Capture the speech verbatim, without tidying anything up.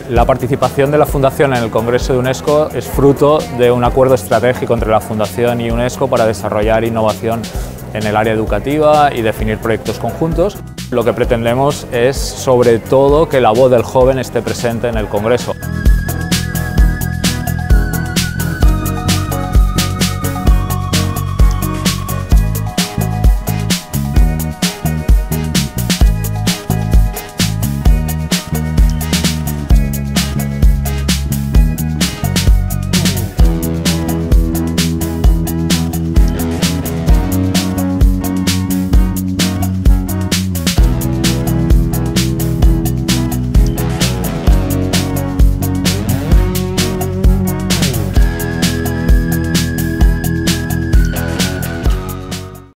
La participación de la Fundación en el Congreso de UNESCO es fruto de un acuerdo estratégico entre la Fundación y UNESCO para desarrollar innovación en el área educativa y definir proyectos conjuntos. Lo que pretendemos es, sobre todo, que la voz del joven esté presente en el Congreso.